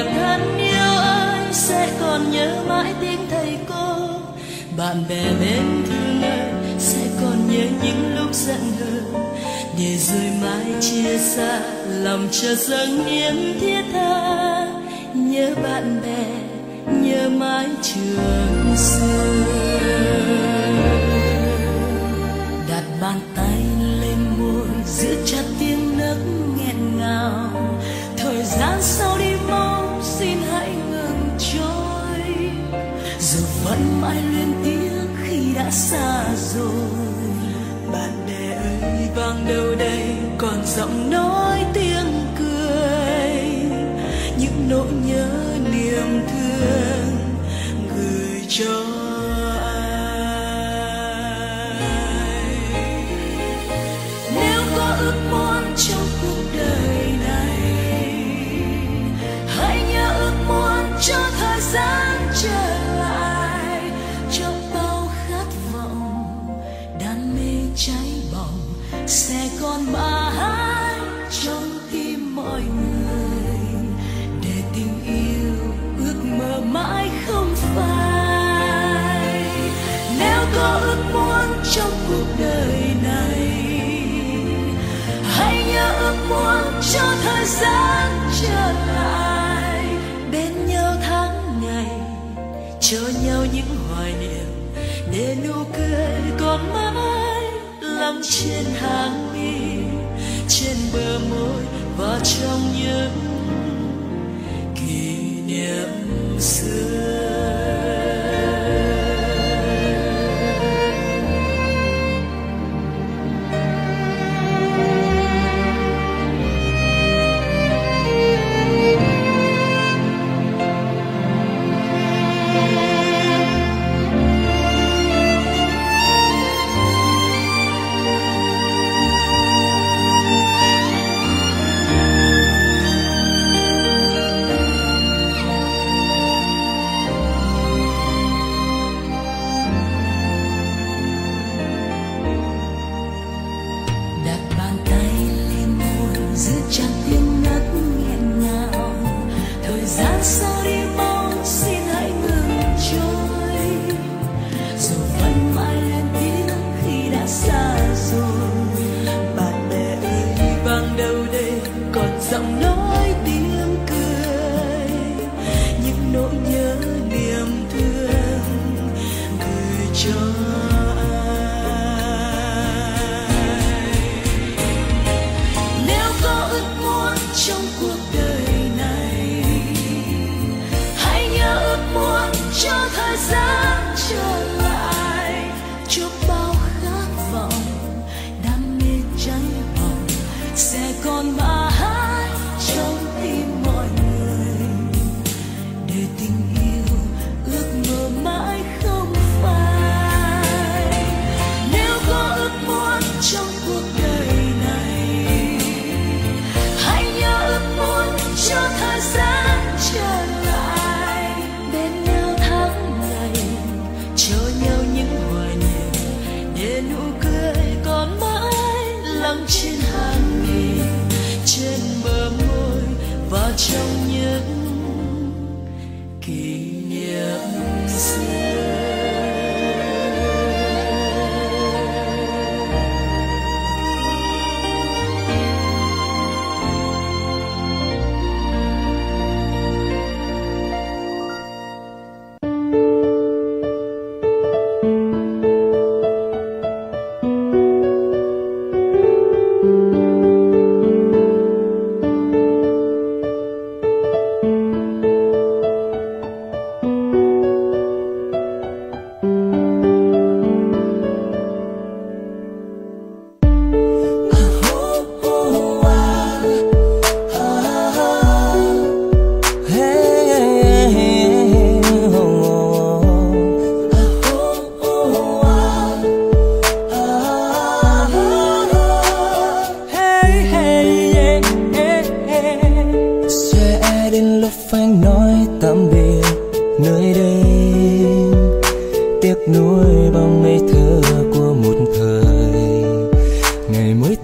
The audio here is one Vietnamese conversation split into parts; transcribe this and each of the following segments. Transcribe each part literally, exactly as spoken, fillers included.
niềm thân yêu ơi, sẽ còn nhớ mãi tiếng thầy cô. Bạn bè bên thương ơi, sẽ còn nhớ những lúc giận hờn, để rồi mai chia xa lòng chờ dâng niềm thiết tha. Nhớ bạn bè, nhớ mãi trường xưa. Đặt bàn tay lên môi, giữ chặt tiếng nấc nghẹn ngào. Thời gian sau đi mau, xin hãy ngừng trôi. Dù vẫn mãi luyến tiếc khi đã xa rồi. Bạn bè ơi, vang đâu đây còn giọng nói tiếng cười, những nỗi nhớ niềm thương gửi cho ai. Nếu có ước muốn trong cuộc đời này, hãy nhớ ước muốn cho thời gian trở lại, cho bao khát vọng đam mê cháy bỏng sẽ còn mãi trong tim mọi người, để tình yêu ước mơ mãi không phai. Nếu có ước muốn trong cuộc đời này, hãy nhớ ước muốn cho thời gian trở lại, bên nhau tháng ngày, cho nhau những hoài niệm, để nụ cười còn mãi lắng trên hàng mi, trên bờ môi và trong những kỷ niệm xưa.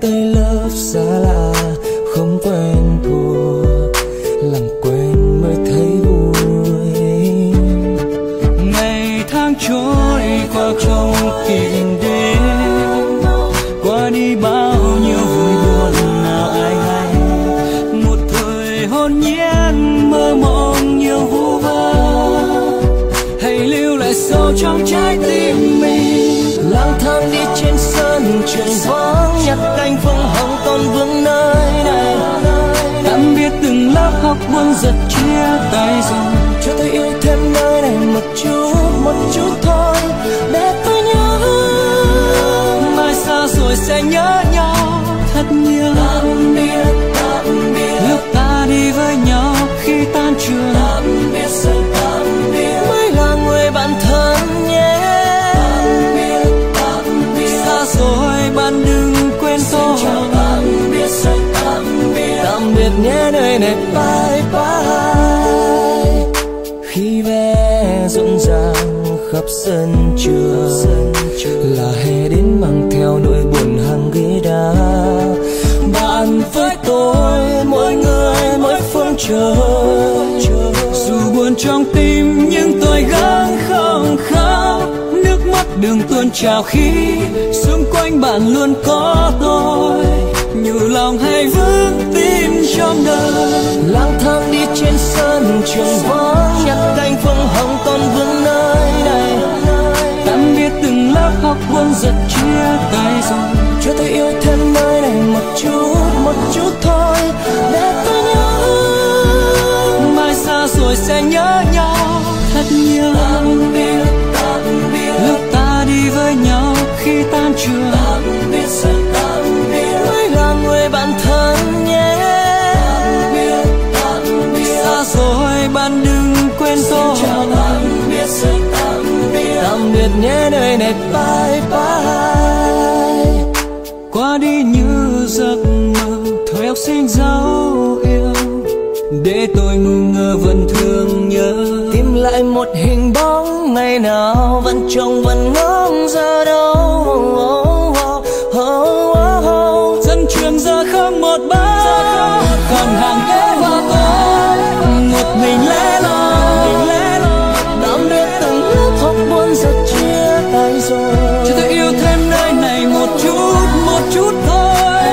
xa lạ không quen thuộc, làm quen mới thấy trôi qua không kịp đến, qua đi bao nhiêu vui buồn nào ai hay. Một thời hồn nhiên mơ mộng nhiều vu vơ, hãy lưu lại sâu trong trái tim mình. Lang thang đi trên sân trường vắng, nhặt cánh phương hồng còn vương nơi này. Tạm biệt từng lớp học buồn giật chia tay rồi, cho tôi yêu thêm nơi này một chút, một chút thôi để tôi nhớ. Mai xa rồi sẽ nhớ nhau thật nhiều. Tạm biệt, tạm biệt, lúc ta đi với nhau khi tan trường. Tạm biệt, sự tạm biệt, mới là người bạn thân nhé. Tạm biệt, tạm biệt, xa rồi bạn đừng quên tôi. Tạm biệt, sự tạm biệt, tạm biệt nhé nơi này bye bye. Khi vé rộn ràng khắp sân trường, là hè đến mang theo nỗi buồn hàng ghế đá. Bạn với tôi mỗi người mỗi phương trời, dù buồn trong tim nhưng tôi gắng không khóc. Nước mắt đường tuôn trào khi xung quanh bạn luôn có tôi. Nhủ lòng hay vững tin trong đời. Lang thang đi trên sân trường vắng, nhặt cánh phương hồng còn vương nơi này. Tạm biệt từng lớp học buồn giật chia tay rồi, cho tôi yêu thêm nơi này một chút, một chút thôi để tôi nhớ. Mai xa rồi sẽ nhớ nhau thật nhiều. Tạm biệt, tạm biệt, lúc ta đi với nhau khi tan trường. Tạm biệt, sự tạm biệt, mới là người bạn thân nhé. Tạm biệt, tạm biệt, xa rồi bạn đừng quên tôi. Tạm biệt, sự tạm biệt, tạm biệt nhé nơi này bye bye. Qua đi như giấc mơ thời học sinh dấu yêu, để tôi ngu ngơ vẫn thương nhớ. Tìm lại một hình bóng ngày nào vẫn trông vẫn ngóng giờ đâu. Oh, oh, oh, oh, oh. Sân trường giờ không một bóng, còn hàng ghế hoa tối một mình lẻ loi. Tạm biệt từng lớp học buồn giật chia tay rồi, cho tôi yêu thêm nơi này một chút, một chút thôi.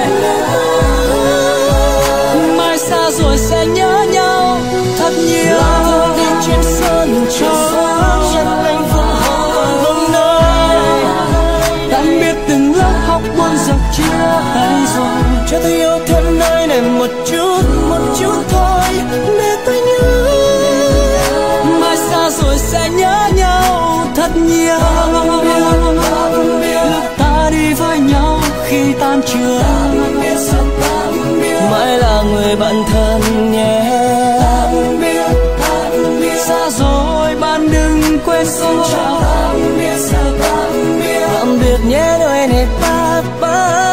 Mai xa rồi sẽ nhớ nhau thật nhiều. Lang đi trên sân trường, chân anh phương hồng còn vương nơi. Tạm biệt từng lớp học buồn giật chia tay rồi, cho tôi yêu thêm nơi này một chút, một chút thôi để tôi nhớ. Mai xa rồi sẽ nhớ nhau thật nhiều. Lúc ta đi với nhau khi tan trường, mãi là người bạn thân nhé. Tạm biệt, tạm biệt, xa rồi bạn đừng quên tôi. Tạm biệt, tạm biệt, tạm biệt nhé nơi này bye bye.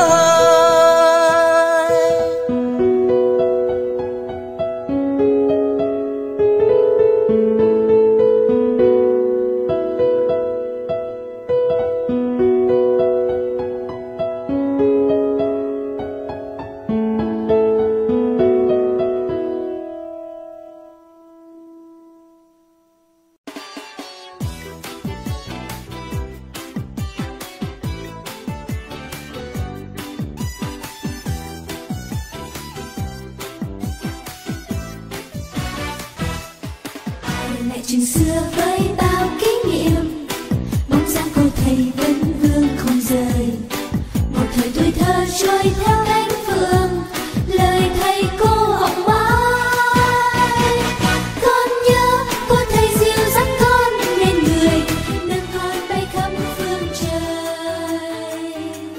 Lại chuyện xưa với bao kỷ niệm, bóng dáng cô thầy vẫn vương không rời. Một thời tuổi thơ trôi theo cánh phượng, lời thầy cô học mãi. Con nhớ cô thầy dìu dắt con nên người, nâng con bay khắp phương trời.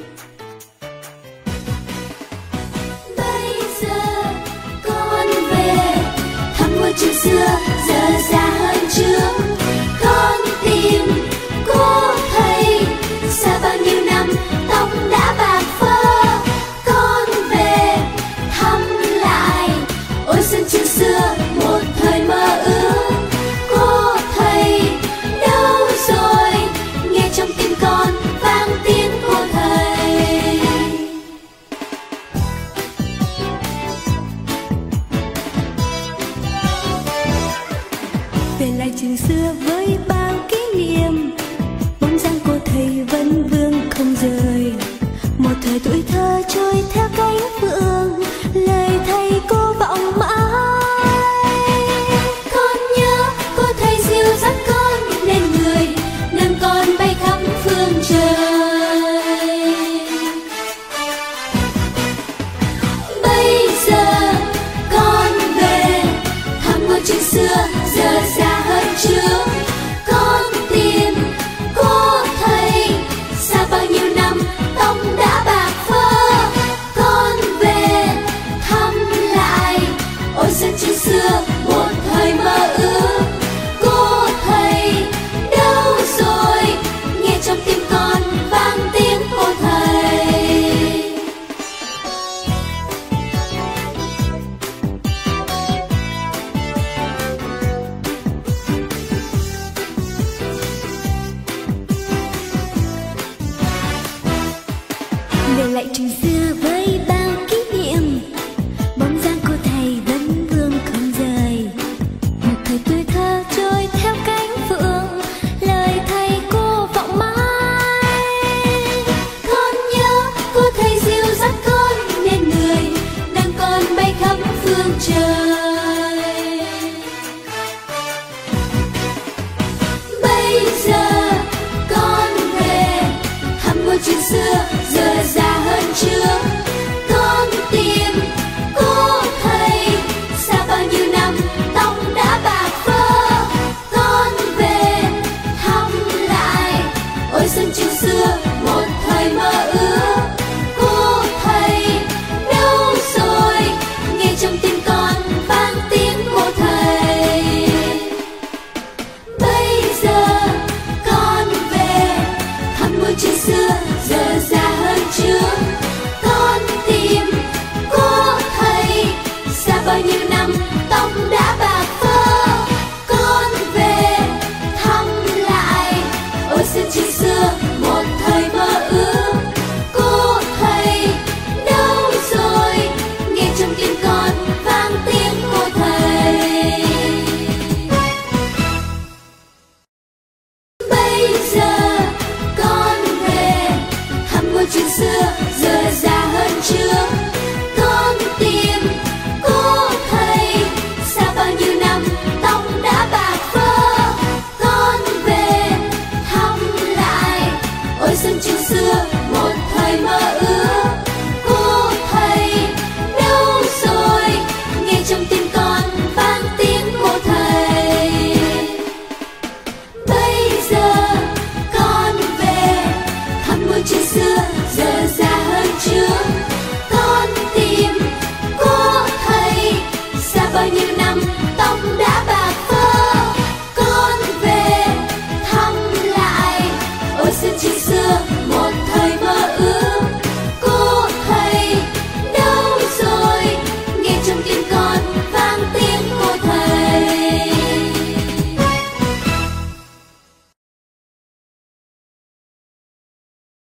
Bây giờ con về thăm ngôi trường xưa giờ xa hơn trước. Con tìm cô thầy xa bao nhiêu năm tóc đã bạc phơ. Con trời. Bây giờ con về thăm ngôi trường xưa giờ xa hơn trước. Con tìm cô thầy xa bao nhiêu năm tóc đã bạc phơ. Con về thăm lại ôi sân trường xưa một thời mơ ước. Cô thầy đâu rồi, nghe trong tim con vang tiếng cô thầy. Về lại trường xưa với bao kỷ niệm, bóng dáng cô thầy vẫn vương không rời. Một thời tuổi thơ trôi theo cánh phượng, lời thầy cô vọng mãi. Con nhớ cô thầy dìu dắt con nên người nâng con bay khắp phương trời. Bây giờ con về thăm ngôi trường xưa giờ già hơn trước. Con tìm cô thầy xa bao nhiêu năm tóc đã bạc phơ. Con về thăm lại ôi sân trường xưa một thời mơ ước. Cô thầy đâu rồi, nghe trong tim con vang tiếng cô thầy. Bây giờ con về thăm ngôi trường xưa giờ già hơn trước. Con tìm cô thầy xa bao nhiêu năm tóc đã bạc phơ. Con về thăm lại ôi sân trường xưa một thời mơ ước. Cô thầy đâu rồi, nghe trong tim con vang tiếng cô thầy. Bây giờ con về thăm ngôi trường xưa giờ già hơn trước. Con tìm cô thầy xa bao nhiêu năm tóc đã bạc phơ. Con về thăm lại ôi sân trường xưa một thời mơ ước. Cô thầy đâu rồi, nghe trong tim con vang tiếng cô thầy. Bây giờ con về thăm ngôi trường xưa giờ già hơn trước. Con tìm cô thầy xa bao nhiêu năm tóc đã bạc phơ. Con về thăm lại ôi sân trường